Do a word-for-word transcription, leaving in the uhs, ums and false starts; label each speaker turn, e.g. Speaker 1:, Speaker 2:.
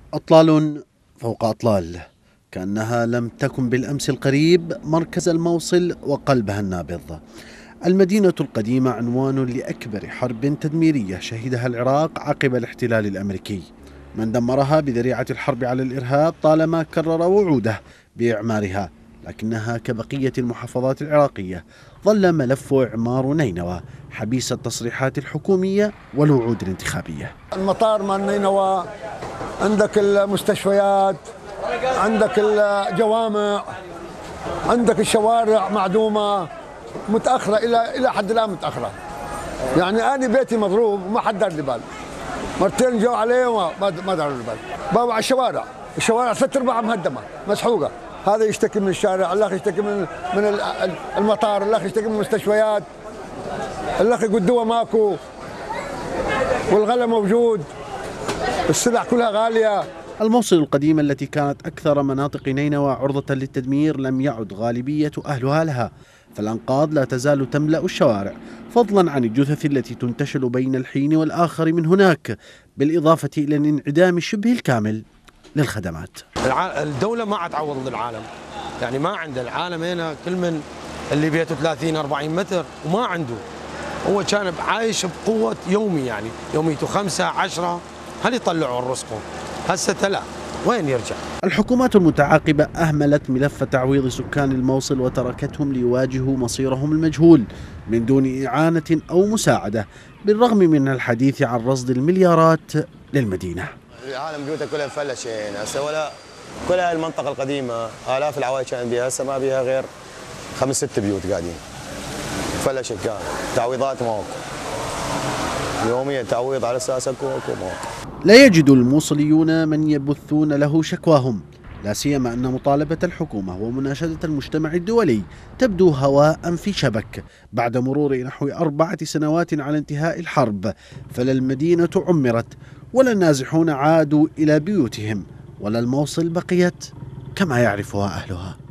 Speaker 1: أطلال فوق أطلال، كأنها لم تكن بالأمس القريب مركز الموصل وقلبها النابض. المدينة القديمة عنوان لأكبر حرب تدميرية شهدها العراق عقب الاحتلال الأمريكي، من دمرها بذريعة الحرب على الإرهاب طالما كرر وعوده بإعمارها، لكنها كبقية المحافظات العراقية ظل ملف إعمار نينوى حبيس التصريحات الحكومية والوعود الانتخابية.
Speaker 2: المطار مال نينوى، عندك المستشفيات، عندك الجوامع، عندك الشوارع معدومة متأخرة إلى إلى حد الآن متأخرة. يعني أنا بيتي مضروب وما حد دار لي بال. مرتين جو عليه وما ما داروا لي بال. بابا على الشوارع، الشوارع ثلاث أرباعها مهدمة مسحوقة. هذا يشتكي من الشارع، الأخ يشتكي من من المطار، الأخ يشتكي من المستشفيات، الأخ يقول الدواء ماكو والغلا موجود، السلع كلها غالية.
Speaker 1: الموصل القديمة التي كانت أكثر مناطق نينوى عرضة للتدمير لم يعد غالبية أهلها لها، فالأنقاض لا تزال تملأ الشوارع، فضلا عن الجثث التي تنتشل بين الحين والآخر من هناك، بالإضافة إلى الانعدام شبه الكامل للخدمات.
Speaker 3: الدولة ما عاد تعوض للعالم، يعني ما عنده العالم هنا كل من اللي بيته ثلاثين أربعين متر وما عنده، هو كان عايش بقوة يومي، يعني يوميته خمسة عشرة، هل يطلعوا رزقهم؟ هسه لا، وين يرجع؟
Speaker 1: الحكومات المتعاقبة أهملت ملف تعويض سكان الموصل وتركتهم ليواجهوا مصيرهم المجهول من دون إعانة أو مساعدة، بالرغم من الحديث عن رصد المليارات للمدينة.
Speaker 4: العالم بيوتها كلها مفلشين هسه، ولا كل هاي المنطقة القديمة آلاف العوائل كان بيها، هسه ما بيها غير خمس ست بيوت قاعدين مفلشين، كان تعويضات ماكو، يوميا تعويض على اساس اكو اكو ماكو.
Speaker 1: لا يجد الموصليون من يبثون له شكواهم، لا سيما أن مطالبة الحكومة ومناشدة المجتمع الدولي تبدو هواء في شبك بعد مرور نحو أربعة سنوات على انتهاء الحرب، فلا المدينة عمرت ولا النازحون عادوا إلى بيوتهم ولا الموصل بقيت كما يعرفها أهلها.